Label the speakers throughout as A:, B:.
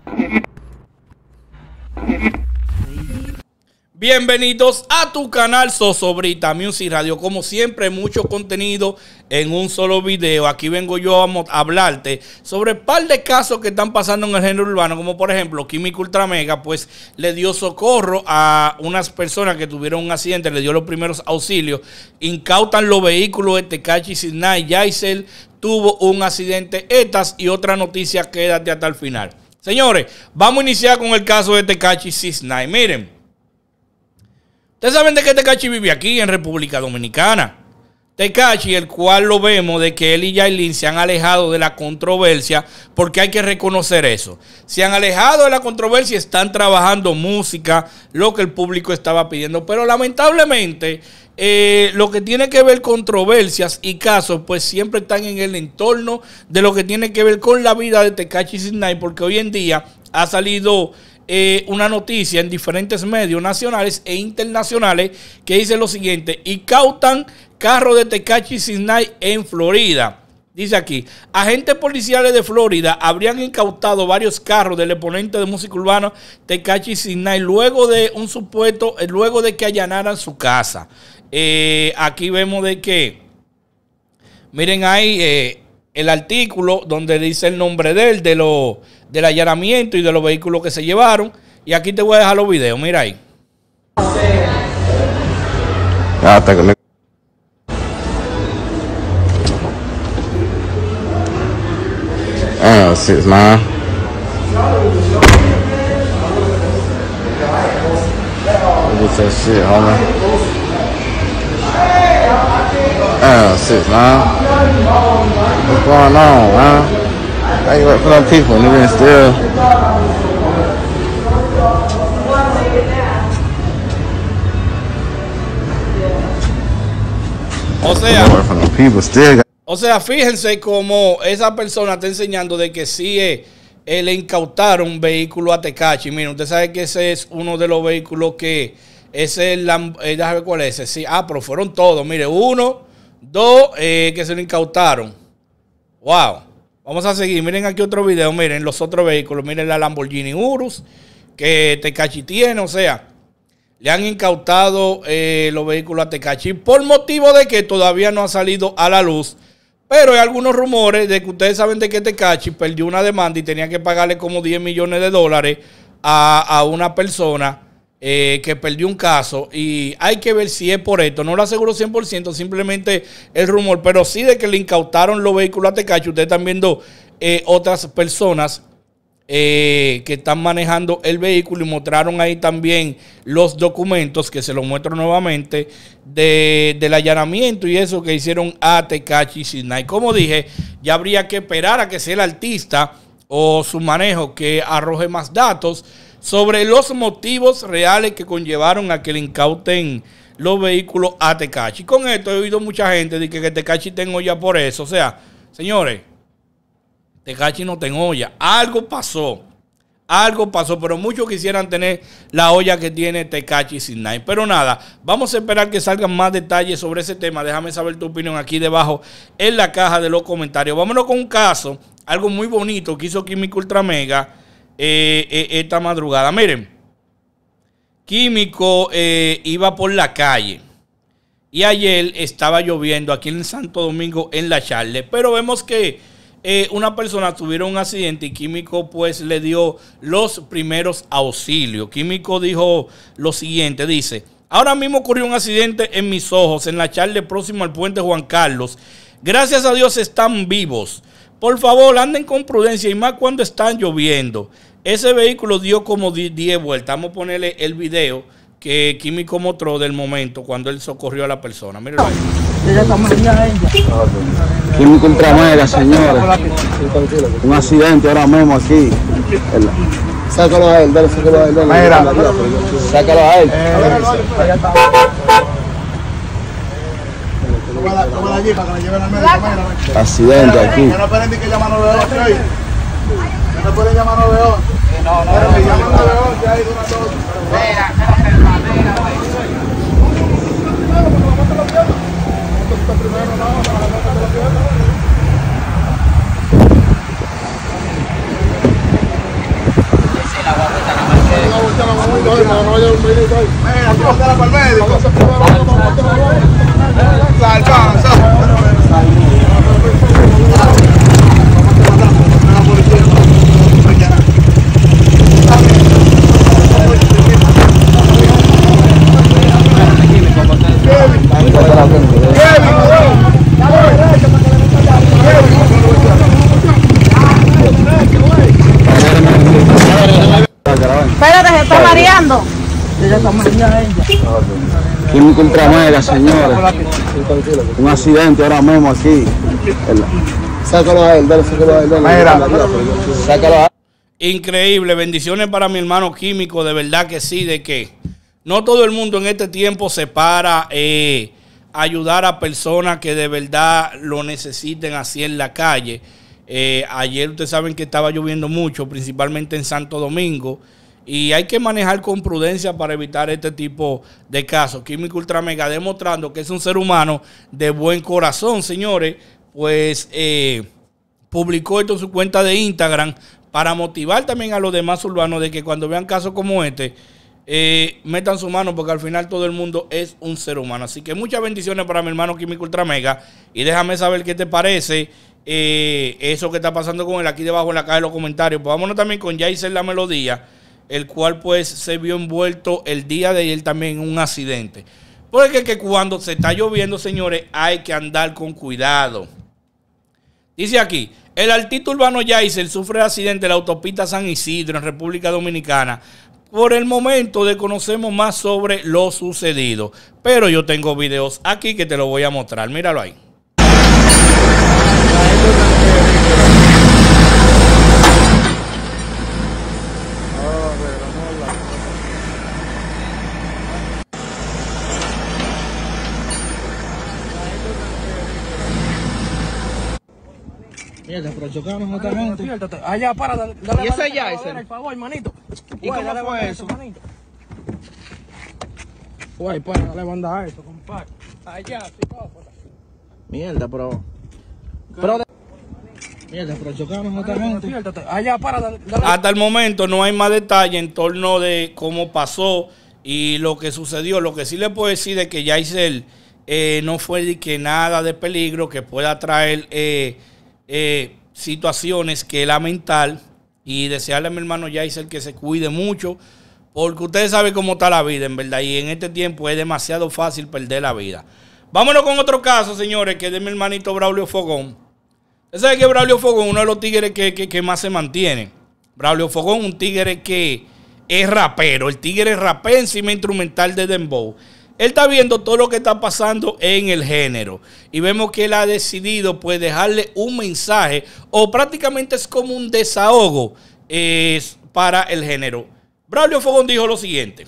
A: Bienvenidos a tu canal Zozobrita Music Radio. Como siempre, mucho contenido en un solo video. Aquí vengo yo a hablarte sobre un par de casos que están pasando en el género urbano, como por ejemplo Químico Ultra Mega, pues le dio socorro a unas personas que tuvieron un accidente, le dio los primeros auxilios, incautan los vehículos de Tekashi 69, Yaisel tuvo un accidente, estas y otra noticia, quédate hasta el final. Señores, vamos a iniciar con el caso de Tekashi 69. Miren, ustedes saben de que Tekashi vive aquí en República Dominicana. Tekashi, el cual lo vemos de que él y Yailin se han alejado de la controversia, porque hay que reconocer eso. Se han alejado de la controversia, están trabajando música, lo que el público estaba pidiendo. Pero lamentablemente, lo que tiene que ver controversias y casos, pues siempre están en el entorno de lo que tiene que ver con la vida de Tekashi 69, porque hoy en día ha salido una noticia en diferentes medios nacionales e internacionales que dice lo siguiente: incautan carro de Tekashi 69 en Florida. Dice aquí, agentes policiales de Florida habrían incautado varios carros del exponente de música urbana Tekashi 69 luego de que allanaran su casa. Aquí vemos de que, miren ahí el artículo donde dice el nombre de él, del allanamiento y de los vehículos que se llevaron. Y aquí te voy a dejar los videos, mira ahí.
B: Oh, 69. Look at that shit, homie. Oh, 69. What's going on, man? How you work for them people and even still?
A: O sea, fíjense cómo esa persona está enseñando de que sí le incautaron un vehículo a Tekashi. Miren, usted sabe que ese es uno de los vehículos que es el, déjame ver cuál es ese. Sí, pero fueron todos. Mire, 1, 2 que se lo incautaron. Wow. Vamos a seguir. Miren aquí otro video. Miren los otros vehículos. Miren la Lamborghini Urus que Tekashi tiene. O sea, le han incautado los vehículos a Tekashi por motivo de que todavía no ha salido a la luz. Pero hay algunos rumores de que ustedes saben de que Tekashi perdió una demanda y tenía que pagarle como 10 millones de dólares a una persona que perdió un caso. Y hay que ver si es por esto. No lo aseguro 100%, simplemente el rumor. Pero sí de que le incautaron los vehículos a Tekashi. Ustedes están viendo otras personas que están manejando el vehículo y mostraron ahí también los documentos, que se los muestro nuevamente, del allanamiento y eso que hicieron a Tekashi 69. Como dije, ya habría que esperar a que sea el artista o su manejo que arroje más datos sobre los motivos reales que conllevaron a que le incauten los vehículos a Tekashi. Con esto he oído mucha gente de que Tekashi está en olla por eso. O sea, señores, Tekashi no está en olla. Algo pasó, pero muchos quisieran tener la olla que tiene Tekashi 69. Pero nada, vamos a esperar que salgan más detalles sobre ese tema. Déjame saber tu opinión aquí debajo en la caja de los comentarios. Vámonos con un caso, algo muy bonito que hizo Químico Ultra Mega esta madrugada. Miren, Químico iba por la calle y ayer estaba lloviendo aquí en Santo Domingo, en la Charle, pero vemos que una persona tuvieron un accidente y Químico pues le dio los primeros auxilios. Químico dijo lo siguiente, dice: ahora mismo ocurrió un accidente en mis ojos, en la Charle próximo al puente Juan Carlos. Gracias a Dios están vivos. Por favor, anden con prudencia y más cuando están lloviendo. Ese vehículo dio como 10 vueltas. Vamos a ponerle el video que Químico mostró del momento cuando él socorrió a la persona. Mírenlo ahí.
B: Químico Ultra Mega, señores. Un accidente ahora mismo aquí. Sácalo a él, dale, sácalo a él. Sácalo a él. Accidente aquí. No pueden que llama 911. No pueden llamar 911. No, llaman 911 ahí de una dos. La alcanza.
C: Espérate, se está mareando.
B: Químico Ultramega, señores. Un accidente ahora mismo aquí. Sácalo a él, dale, sácalo a él. Sácalo a él.
A: Increíble, bendiciones para mi hermano Químico, de verdad que sí, de que no todo el mundo en este tiempo se para a ayudar a personas que de verdad lo necesiten así en la calle. Ayer ustedes saben que estaba lloviendo mucho, principalmente en Santo Domingo, y hay que manejar con prudencia para evitar este tipo de casos. Químico Ultramega demostrando que es un ser humano de buen corazón, señores, pues publicó esto en su cuenta de Instagram para motivar también a los demás urbanos de que cuando vean casos como este, metan su mano, porque al final todo el mundo es un ser humano. Así que muchas bendiciones para mi hermano Químico Ultramega, y déjame saber qué te parece eso que está pasando con él aquí debajo en la caja de los comentarios. Pues vámonos también con Yaiser La Melodía, el cual pues se vio envuelto el día de ayer también en un accidente. Porque que cuando se está lloviendo, señores, hay que andar con cuidado. Dice aquí, el artista urbano Yaiser sufre accidente en la autopista San Isidro en República Dominicana. Por el momento desconocemos más sobre lo sucedido, pero yo tengo videos aquí que te lo voy a mostrar. Míralo ahí.
D: Mierda, pero chocamos esta gente. Allá, para, dale.
E: ¿Y ese ya ese?
D: Por favor, manito.
E: ¿Y cómo fue eso?
D: Manito. Guay, para, dale banda a eso, compadre. Allá, psicópata.
E: Mierda, pero...
D: Mierda, pero chocamos esta gente. Allá, para, dale.
A: Hasta el momento no hay más detalle en torno de cómo pasó y lo que sucedió. Lo que sí le puedo decir es que Yaiser no fue de que nada de peligro que pueda traer situaciones que lamentar, y desearle a mi hermano Yaiser que se cuide mucho, porque ustedes saben cómo está la vida, en verdad, y en este tiempo es demasiado fácil perder la vida. Vámonos con otro caso, señores, que es de mi hermanito Braulio Fogón. Ustedes saben que Braulio Fogón, uno de los tigres que más se mantiene. Braulio Fogón, un tigre que es rapero, el tigre rapea encima instrumental de dembow. Él está viendo todo lo que está pasando en el género y vemos que él ha decidido pues dejarle un mensaje, o prácticamente es como un desahogo para el género. Braulio Fogón dijo lo siguiente: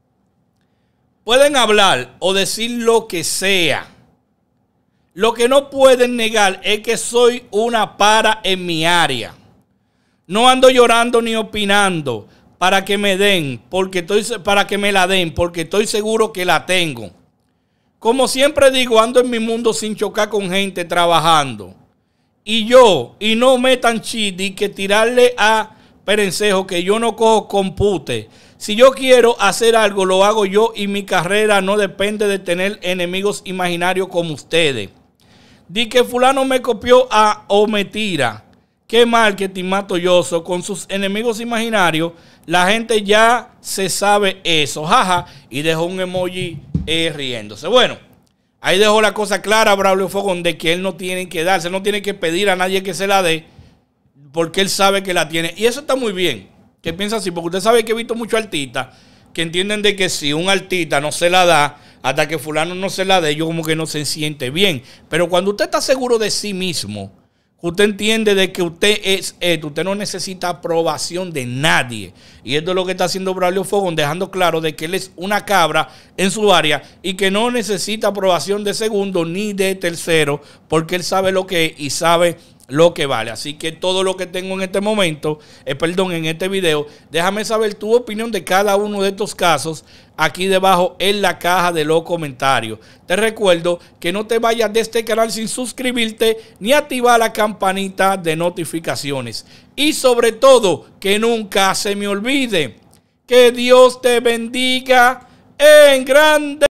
A: pueden hablar o decir lo que sea. Lo que no pueden negar es que soy una para en mi área. No ando llorando ni opinando para que me den, para que me la den, porque estoy seguro que la tengo. Como siempre digo, ando en mi mundo sin chocar con gente trabajando. Y no metan chidi que tirarle a perencejo, que yo no cojo compute. Si yo quiero hacer algo, lo hago yo, y mi carrera no depende de tener enemigos imaginarios como ustedes. Di que fulano me copió o me tira. Qué marketing matoyoso con sus enemigos imaginarios. La gente ya se sabe eso, jaja. Y dejó un emoji riéndose. Bueno, ahí dejó la cosa clara Braulio Fogón, de que él no tiene que darse, no tiene que pedir a nadie que se la dé, porque él sabe que la tiene. Y eso está muy bien, que piensa así, porque usted sabe que he visto muchos artistas que entienden de que si un artista no se la da, hasta que fulano no se la dé, yo como que no se siente bien. Pero cuando usted está seguro de sí mismo, usted entiende de que usted es esto, usted no necesita aprobación de nadie. Y esto es lo que está haciendo Braulio Fogón, dejando claro de que él es una cabra en su área y que no necesita aprobación de segundo ni de tercero, porque él sabe lo que es y sabe lo que vale. Así que todo lo que tengo en este momento, en este video, déjame saber tu opinión de cada uno de estos casos aquí debajo en la caja de los comentarios. Te recuerdo que no te vayas de este canal sin suscribirte ni activar la campanita de notificaciones. Y sobre todo, que nunca se me olvide Que Dios te bendiga en grande.